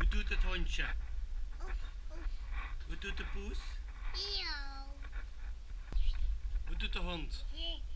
Wat doet het hondje? Oef, oef. Wat doet de poes? Miauw. Wat doet de hond? Zit.